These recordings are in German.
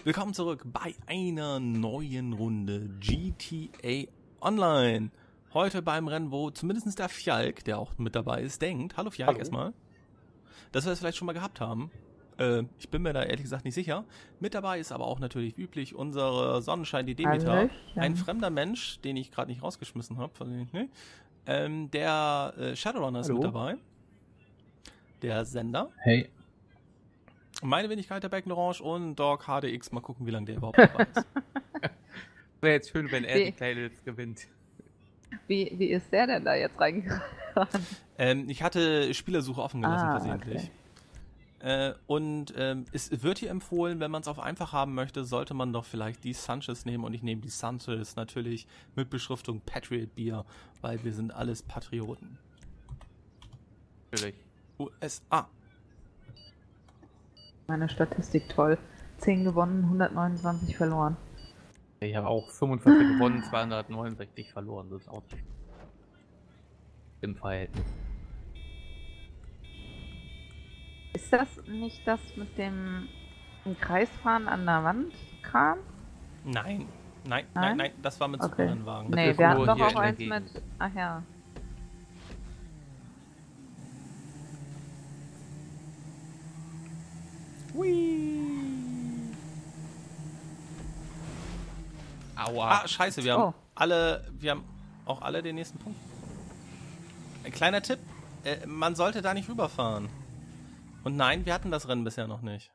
Willkommen zurück bei einer neuen Runde GTA Online. Heute beim Rennen, wo zumindest der Fjalk, der auch mit dabei ist, denkt, hallo Fjalk erstmal, dass wir das vielleicht schon mal gehabt haben. Ich bin mir da ehrlich gesagt nicht sicher. Mit dabei ist aber auch natürlich üblich unsere Sonnenschein, die Demeter. Ein fremder Mensch, den ich gerade nicht rausgeschmissen habe. Der Shadowrunner ist mit dabei. Der Sender. Hey. Meine Wenigkeit, der Becken Orange und Dog HDX. Mal gucken, wie lange der überhaupt dabei ist. Wäre jetzt schön, wenn er die Kleine jetzt gewinnt. Wie ist der denn da jetzt reingerannt? Ich hatte Spielersuche offen gelassen, versehentlich. Okay. Es wird hier empfohlen, wenn man es auf einfach haben möchte, sollte man doch vielleicht die Sanchez nehmen. Und ich nehme die Sanchez natürlich mit Beschriftung Patriot Beer, weil wir sind alles Patrioten. Natürlich. USA. Meine Statistik toll. 10 gewonnen, 129 verloren. Ich habe auch 45 gewonnen, 269 verloren. Das ist auch im Verhältnis. Ist das nicht das mit dem im Kreisfahren an der Wand Kran? Nein, das war mit okay. Superrennwagen. Nee, wir hatten doch auch eins mit... Ach ja. Hui. Aua. Ah, scheiße, wir haben auch alle den nächsten Punkt. Ein kleiner Tipp, man sollte da nicht rüberfahren. Und nein, wir hatten das Rennen bisher noch nicht.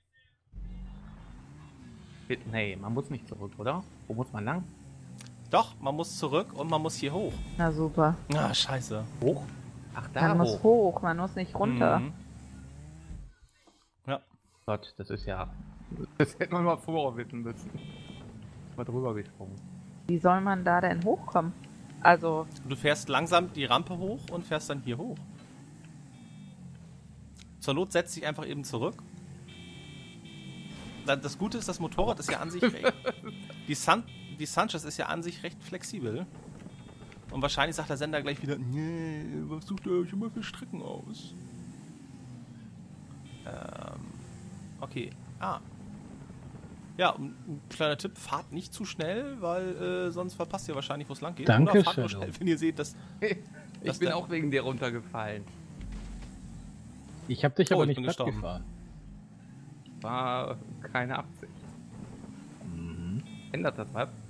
Nee, man muss nicht zurück, oder? Wo muss man lang? Doch, man muss zurück und man muss hier hoch. Na super. Ah, scheiße. Hoch? Ach, da man muss hoch, man muss nicht runter. Mhm. Ja. Gott, das ist ja... Das hätte man mal vorher wissen müssen. Mal drüber gesprungen. Wie soll man da denn hochkommen? Also... Du fährst langsam die Rampe hoch und fährst dann hier hoch. Zur Not setzt dich einfach eben zurück. Das Gute ist, das Motorrad ist ja an sich recht... Die Sanchez ist ja an sich recht flexibel. Und wahrscheinlich sagt der Sender gleich wieder, nee, was sucht ihr euch immer für Strecken aus? Okay. Ja, ein kleiner Tipp, fahrt nicht zu schnell, weil sonst verpasst ihr wahrscheinlich, wo es lang geht. Danke, oder fahrt nur schnell, wenn ihr seht, dass... Ich bin auch wegen dir runtergefallen. Ich hab dich aber nicht gestorben. gefahren. War keine Absicht. Ändert das was?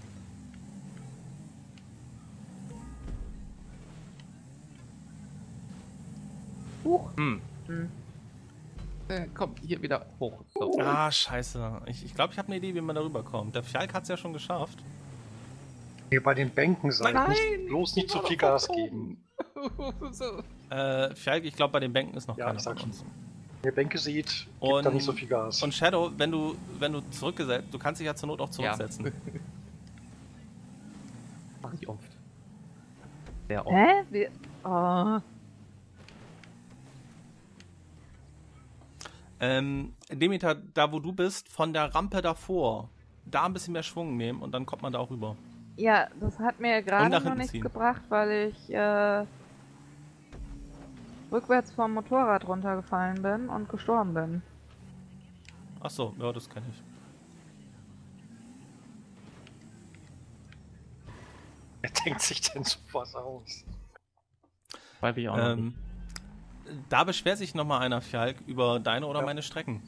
Komm, hier wieder hoch. So. Ah, scheiße. Ich glaube, ich habe eine Idee, wie man da rüberkommt. Der Fjalk hat es ja schon geschafft. Hier bei den Bänken sein. Nein! Bloß nicht zu viel Gas geben. So. Fjalk, ich glaube, bei den Bänken ist noch Ja, keiner das von sag uns. Wenn ihr Bänke seht, gibt da nicht so viel Gas. Und Shadow, wenn du zurückgesetzt, du kannst dich ja zur Not auch zurücksetzen. Ja. Mach ich oft. Sehr oft. Hä? Oh. Demeter, da wo du bist, von der Rampe davor, da ein bisschen mehr Schwung nehmen und dann kommt man da auch rüber. Ja, das hat mir gerade noch hinten nichts ziehen. gebracht, weil ich rückwärts vom Motorrad runtergefallen bin und gestorben bin. Ach so, ja, das kenne ich. Wer denkt sich denn sowas aus? Weiß ich auch noch nicht. Da beschwert sich nochmal einer, Fjalk, über deine oder meine Strecken.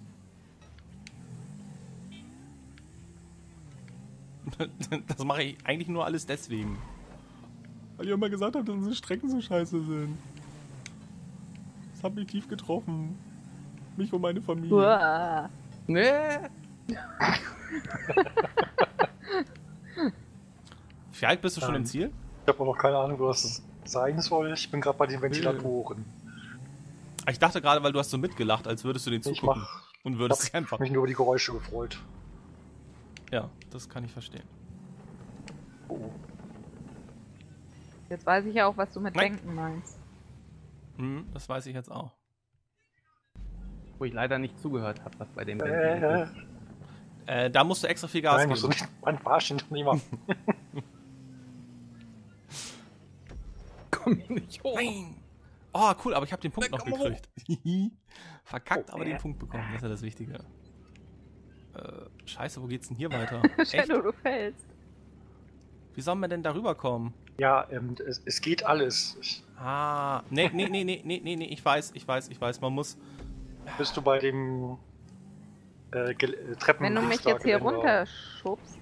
Das mache ich eigentlich nur alles deswegen. Weil ihr immer gesagt habt, dass unsere Strecken so scheiße sind. Das hat mich tief getroffen. Mich und meine Familie. Uah. Nee. Fjalk, bist du schon Nein. im Ziel? Ich habe noch keine Ahnung, was es sein soll. Ich bin gerade bei den Ventilatoren. Ich dachte gerade, weil du hast so mitgelacht, als würdest du den Ich zugucken. Und würdest dich einfach... habe mich nur über die Geräusche gefreut. Ja, das kann ich verstehen. Oh. Jetzt weiß ich ja auch, was du mit Nein. Denken meinst. Das weiß ich jetzt auch. Wo ich leider nicht zugehört habe, was bei dem Band ist. Da musst du extra viel Gas Nein, geben. musst du nicht. Mein Barschen nicht machen. Komm hier nicht hoch. Nein! Oh, cool, aber ich habe den Punkt noch Komm gekriegt. Verkackt, aber den Punkt bekommen. Das ist ja das Wichtige. Scheiße, wo geht's denn hier weiter? Echt? Shadow, du fällst. Wie soll man denn da rüberkommen? Ja, es geht alles. Nee, ich weiß, man muss... Bist du bei dem Treppen... Wenn du mich jetzt hier runterschubst.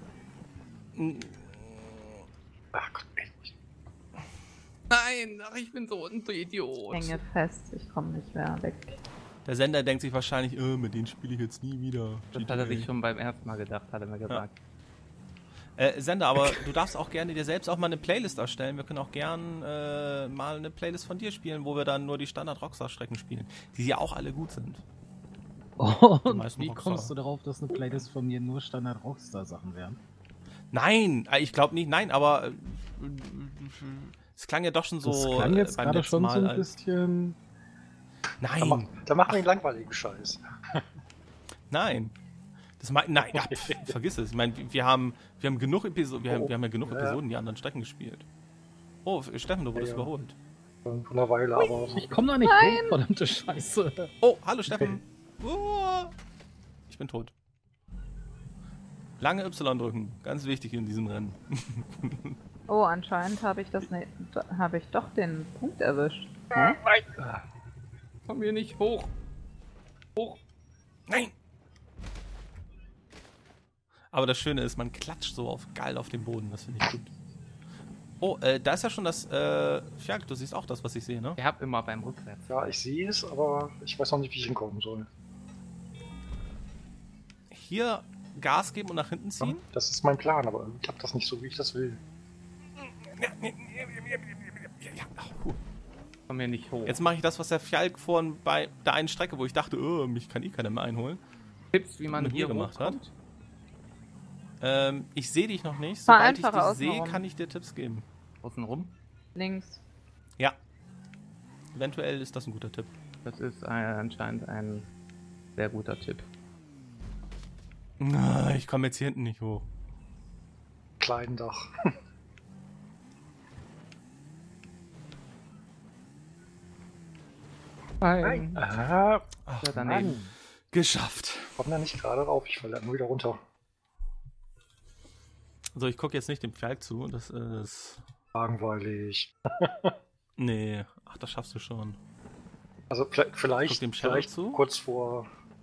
Ach Gott, ey. Nein, ach, ich bin so ein Idiot. Hänge fest, ich komme nicht mehr weg. Der Sender denkt sich wahrscheinlich, mit denen spiele ich jetzt nie wieder. Das hat er sich schon beim ersten Mal gedacht, hat er mir gesagt. Sender, aber du darfst auch gerne dir selbst auch mal eine Playlist erstellen. Wir können auch gern mal eine Playlist von dir spielen, wo wir dann nur die Standard-Rockstar-Strecken spielen, die ja auch alle gut sind. Und wie kommst du darauf, dass eine Playlist von mir nur Standard-Rockstar-Sachen wären? Nein, ich glaube nicht, nein, aber es klang ja doch schon so. Das klang jetzt beim gerade letzten schon Mal so ein bisschen... Nein, Da machen wir den langweiligen Scheiß. nein. Nein, ja, vergiss es. Ich meine, wir haben genug Episoden, wir haben ja genug Episoden, die anderen Strecken gespielt. Oh, Steffen, du wurdest überholt. Von einer Weile, aber... Ich komme da nicht hoch, verdammte Scheiße. Oh, hallo Steffen. Oh, ich bin tot. Lange Y drücken, ganz wichtig in diesem Rennen. Oh, anscheinend habe ich doch den Punkt erwischt. Nein! Komm hier nicht hoch. Hoch. Nein! Aber das Schöne ist, man klatscht so geil auf den Boden, das finde ich gut. Oh, da ist ja schon das, Fjag, du siehst auch das, was ich sehe, ne? Ich hab immer beim Rückwärts. Ja, ich sehe es, aber ich weiß noch nicht, wie ich hinkommen soll. Hier Gas geben und nach hinten ziehen? Das ist mein Plan, aber irgendwie klappt das nicht so, wie ich das will. Komm hier nicht hoch. Jetzt mache ich das, was der Fjalk vorhin bei der einen Strecke, wo ich dachte, mich kann keiner mehr einholen, Tipps, wie man mit hier mir gemacht hat. hochkommt? Ich sehe dich noch nicht. Fahr Sobald ich einfacher dich sehe, außenrum. kann ich dir Tipps geben. Außen rum. Links. Ja. Eventuell ist das ein guter Tipp. Das ist anscheinend ein sehr guter Tipp. Ich komme jetzt hier hinten nicht hoch. Kleindach. Nein. Ach, Ach, Ja, daneben. Mann. geschafft. Komm da nicht gerade rauf, ich falle immer wieder runter. Also ich gucke jetzt nicht dem Fjalk zu, das ist... Langweilig. Nee, ach, das schaffst du schon. Also Guck vielleicht, dem Shadow zu. kurz vor...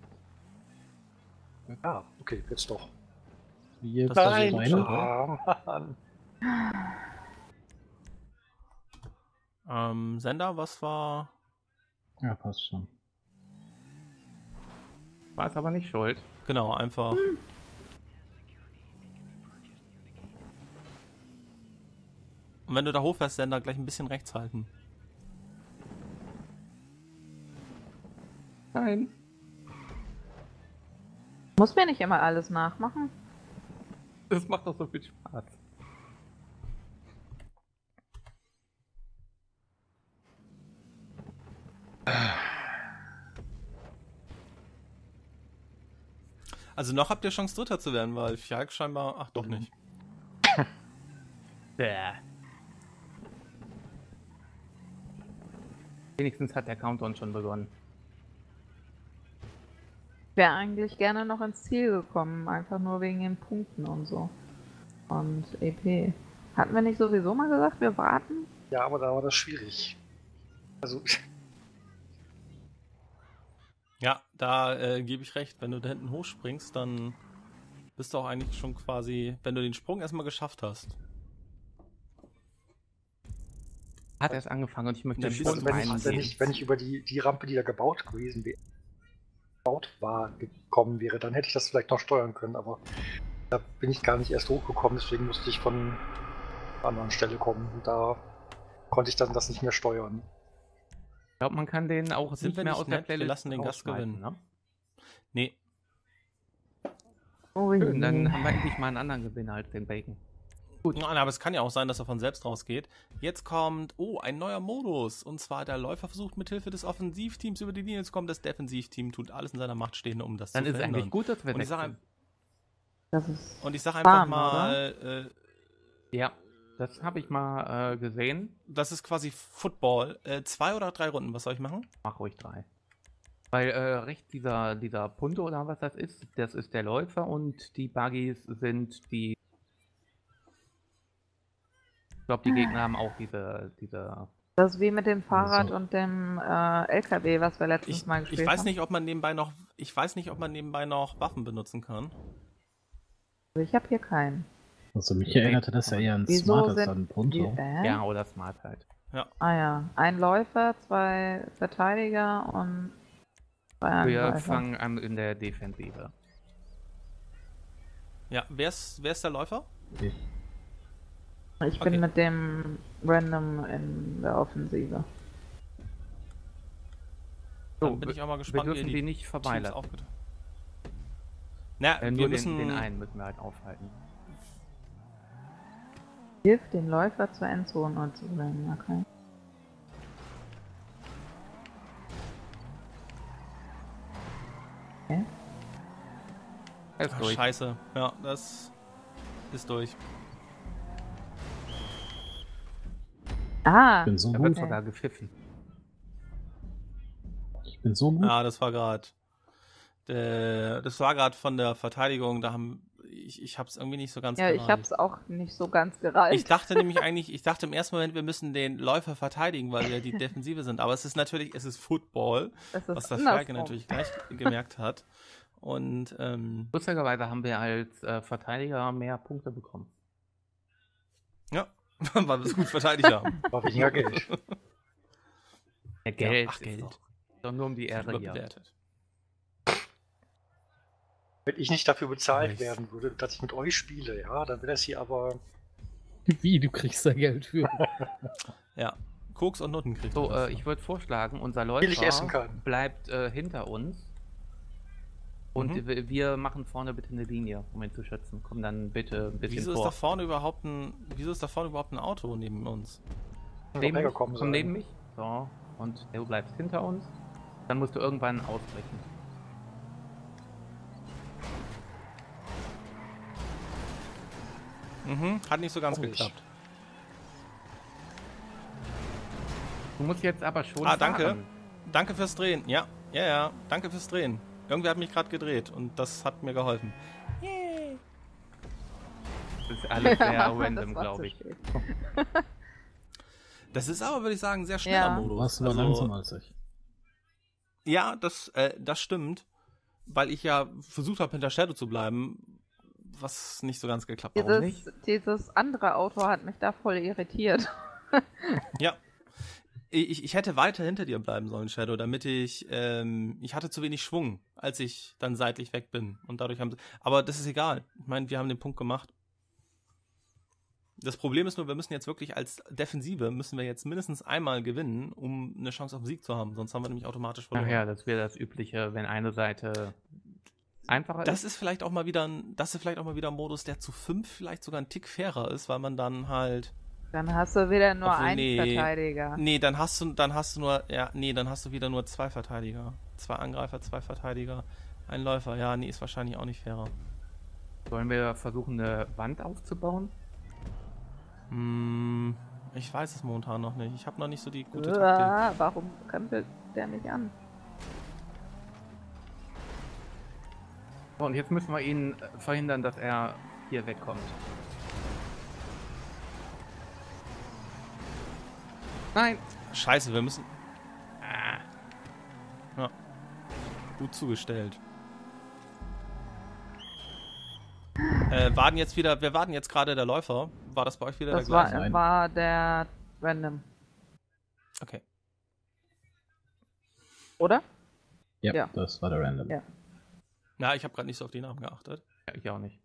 Ja, okay, jetzt doch. Wie jetzt Das das war so Steine? schön. Mann. Sender, was war... Ja, passt schon. War es aber nicht schuld. Genau, einfach... Und wenn du da hochfährst, Sender, gleich ein bisschen rechts halten. Nein. Muss mir nicht immer alles nachmachen. Das macht doch so viel Spaß. Also noch habt ihr Chance, Dritter zu werden, weil Fjalk scheinbar... Ach, doch nicht. Wenigstens hat der Countdown schon begonnen. Wäre eigentlich gerne noch ins Ziel gekommen, einfach nur wegen den Punkten und so. Und EP. Hatten wir nicht sowieso mal gesagt, wir warten? Ja, aber da war das schwierig. Also, Ja, da gebe ich recht. Wenn du da hinten hochspringst, dann bist du auch eigentlich schon quasi... Wenn du den Sprung erstmal geschafft hast. Hat erst angefangen und ich möchte Dann schon bist du wenn meinen wenn ich über die Rampe, die da gebaut war, gekommen wäre, dann hätte ich das vielleicht noch steuern können, aber da bin ich gar nicht erst hochgekommen, deswegen musste ich von einer anderen Stelle kommen. Und da konnte ich dann das nicht mehr steuern. Ich glaube, man kann den auch Sind nicht wir mehr nicht aus der nett? Wir Playlist lassen den Gast rausschmeißen, gewinnen. Ne? Nee. Oh Schön, dann haben wir endlich mal einen anderen Gewinner als den Bacon. Gut. Nein, aber es kann ja auch sein, dass er von selbst rausgeht. Jetzt kommt, ein neuer Modus. Und zwar der Läufer versucht mithilfe des Offensivteams über die Linie zu kommen. Das Defensivteam tut alles in seiner Macht Stehende, um das Dann zu ist es verhindern. eigentlich gut, dass wir Und ich wechseln. sag einfach Farm, mal, Ja, das habe ich mal gesehen. das ist quasi Football. 2 oder 3 Runden, was soll ich machen? Mach ruhig 3. Weil rechts dieser Punto oder was das ist der Läufer und die Buggies sind die. Ich glaube, die Gegner haben auch diese. Das ist wie mit dem Fahrrad Also. und dem LKW, was wir letztens mal gespielt Ich weiß haben. nicht, ob man nebenbei noch Waffen benutzen kann. Also ich habe hier keinen. Also mich erinnerte das ja eher an Wieso Smart als sind an Punto. Ja, oder Smart halt. Ah ja, ein Läufer, 2 Verteidiger und 2 Wir Angreifer. fangen an in der Defensive. Ja, wer ist der Läufer? Okay. Ich bin Okay. mit dem Random in der Offensive. Dann bin ich auch mal wir gespannt, dürfen wie die nicht Teams vorbeilassen. aufgeteilt. Na, wir Nur müssen den einen müssen wir halt aufhalten. Hilft den Läufer zur Endzone zu bringen, okay. Er ist Ach, durch. Scheiße. Ja, das ist durch. Ah, Ich bin so Da wird gut. sogar gepfiffen. Ich bin so gut. Ja, das war gerade von der Verteidigung, ich hab's irgendwie nicht so ganz ja, ich gereicht. hab's auch nicht so ganz gereicht. Ich dachte nämlich eigentlich, im ersten Moment, wir müssen den Läufer verteidigen, weil wir die Defensive sind. Aber es ist Football, Es ist was der andersrum. Falke natürlich gleich gemerkt hat. Und Lustigerweise haben wir als Verteidiger mehr Punkte bekommen. ja, weil wir es gut verteidigt haben. War weniger Geld. Ja, Geld. ach, Geld. Doch nur um die Ehre hier. Überbewertet. Wenn ich nicht dafür bezahlt Nice. werden würde, dass ich mit euch spiele, ja, dann wäre das hier aber. Wie, du kriegst da Geld für? Ja, Koks und Nutten kriegt So, er. ich würde vorschlagen, unser Viel ich essen Läufer kann. bleibt hinter uns. Und wir machen vorne bitte eine Linie, um ihn zu schützen. Komm dann bitte ein bisschen Wieso ist vor. da vorne überhaupt ein Auto neben uns? Neben mich? Hergekommen Komm sein. neben mich. So, und du bleibst hinter uns. Dann musst du irgendwann ausbrechen. Hat nicht so ganz Auch nicht. geklappt. Du musst jetzt aber schon Danke. fahren. Danke fürs Drehen. Ja, danke fürs Drehen. Irgendwer hat mich gerade gedreht und das hat mir geholfen. Das ist alles sehr Das random, war glaube zu ich. spät. Das ist aber, würde ich sagen, ein sehr schneller Ja. Modus. Was war Also, langsamer als ich? Ja, das stimmt, weil ich ja versucht habe, hinter Shadow zu bleiben, was nicht so ganz geklappt hat. Dieses andere Auto hat mich da voll irritiert. Ja. Ich hätte weiter hinter dir bleiben sollen, Shadow, damit ich hatte zu wenig Schwung, als ich dann seitlich weg bin. Und dadurch aber das ist egal. Ich meine, wir haben den Punkt gemacht. Das Problem ist nur, wir müssen jetzt wirklich als Defensive, müssen wir jetzt mindestens einmal gewinnen, um eine Chance auf den Sieg zu haben. Sonst haben wir nämlich automatisch verloren. Ach ja, das wäre das Übliche, wenn eine Seite einfacher Das ist vielleicht auch mal wieder ein Modus, der zu 5 vielleicht sogar ein Tick fairer ist, weil man dann halt. Dann hast du wieder nur Obwohl, einen nee. Verteidiger. Nee, dann hast du wieder nur 2 Verteidiger. 2 Angreifer, 2 Verteidiger, ein Läufer. Ja, nee, ist wahrscheinlich auch nicht fairer. Sollen wir versuchen, eine Wand aufzubauen? Ich weiß es momentan noch nicht. Ich habe noch nicht so die gute Taktik. Warum kämpft der nicht an? So, und jetzt müssen wir ihn verhindern, dass er hier wegkommt. Nein! Scheiße, wir müssen. Ja. Gut zugestellt. Wir warten jetzt gerade der Läufer. War das bei euch wieder Das der gleiche? Nein. war der Random, Okay. oder? Ja, Ja. das war der Random. Ja. Na, ich habe gerade nicht so auf die Namen geachtet. Ja, ich auch nicht.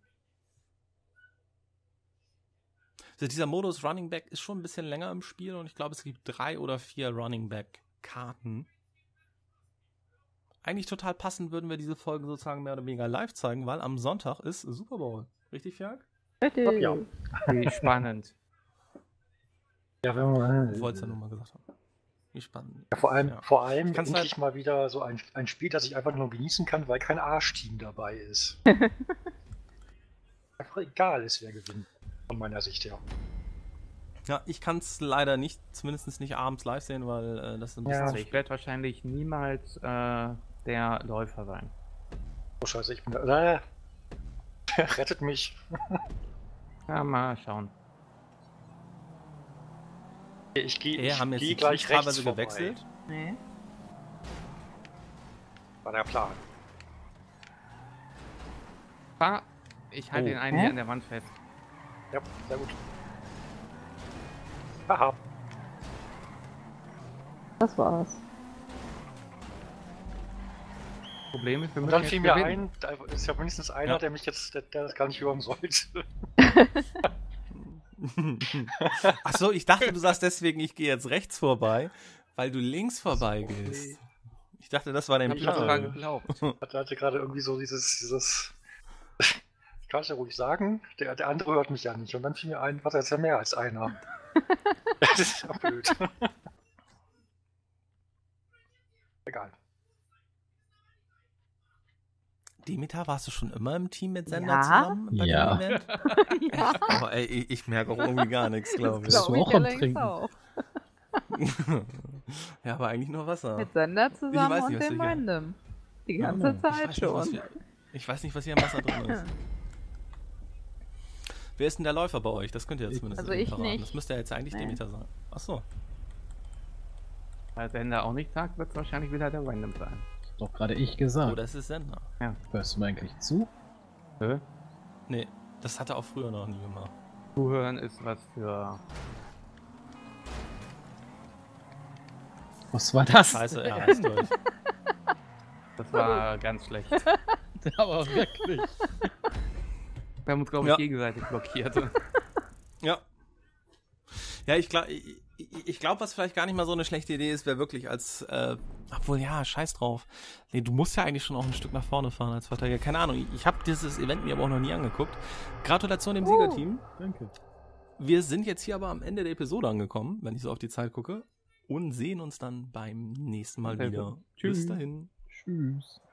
Also dieser Modus Running Back ist schon ein bisschen länger im Spiel und ich glaube, es gibt 3 oder 4 Running Back Karten. Eigentlich total passend würden wir diese Folge sozusagen mehr oder weniger live zeigen, weil am Sonntag ist Super Bowl. Richtig, Fjörg? Richtig. Ja. Wie spannend. Ja, wenn man, Ich wollte es ja nur mal gesagt haben. Wie spannend. ja, vor allem Kannst endlich mal wieder so ein Spiel, das ich einfach nur genießen kann, weil kein Arschteam dabei ist. Einfach egal ist, wer gewinnt. Von meiner Sicht her. Ja, ich kann es leider nicht, zumindest nicht abends live sehen, weil das ist ein bisschen Ja. Also ich werde wahrscheinlich niemals der Läufer sein. Oh scheiße, ich bin da. Rettet mich. Ja, mal schauen. Ich gehe Haben jetzt geh die gleich rechts teilweise vorbei. gewechselt? Nee. War der Plan. Ich halte Oh. den einen hier an der Wand fest. Ja, sehr gut. Haha. Das war's. Problem ist, wir Und müssen dann jetzt fiel mir gewinnen. ein, da ist ja mindestens einer, Ja. der mich jetzt, der das gar nicht hören sollte. Achso, ich dachte, du sagst deswegen, ich gehe jetzt rechts vorbei, weil du links vorbei gehst. Ich dachte, das war dein Ich hab das dran Plan. geglaubt. Hatte gerade irgendwie so dieses ich kann es ja ruhig sagen, der andere hört mich ja nicht. Und dann fiel mir ein, warte, jetzt ist ja mehr als einer. Das ist ja blöd. Egal. Demeter, warst du schon immer im Team mit Sender Ja. zusammen? Bei Ja. dem Event? Ja, Oh, ey, ich merke auch irgendwie gar nichts, glaube Bist ich. du glaub auch am allerdings Trinken? auch. Ja, aber eigentlich nur Wasser. Mit Sender zusammen weiß nicht, und was dem du hier- Random. Die Ja, ganze ich Zeit weiß nicht, was schon. hier- Ich weiß nicht, was hier im Wasser drin ist. Wer ist denn der Läufer bei euch? Das könnt ihr jetzt zumindest Also ich verraten. nicht. Das müsste ja jetzt eigentlich Nee. Demeter sein. Achso. Weil Sender auch nicht sagt, wird es wahrscheinlich wieder der Random sein. Doch gerade ich gesagt. Oh, das ist Sender. Hörst du mir eigentlich zu? Nee, das hat er auch früher noch nie gemacht. Zuhören ist was für... Was war das? Scheiße, er heißt durch. Das war ganz schlecht. Aber wirklich. Wir haben uns, glaube ich, Ja. gegenseitig blockiert. Ja. Ja, ich glaube, was vielleicht gar nicht mal so eine schlechte Idee ist, wäre wirklich als, obwohl, ja, scheiß drauf. Nee, du musst ja eigentlich schon auch ein Stück nach vorne fahren als Verteidiger. Keine Ahnung, ich habe dieses Event mir aber auch noch nie angeguckt. Gratulation dem Siegerteam. Danke. Wir sind jetzt hier aber am Ende der Episode angekommen, wenn ich so auf die Zeit gucke. Und sehen uns dann beim nächsten Mal Sehr wieder. gut. Tschüss. Bis dahin. Tschüss.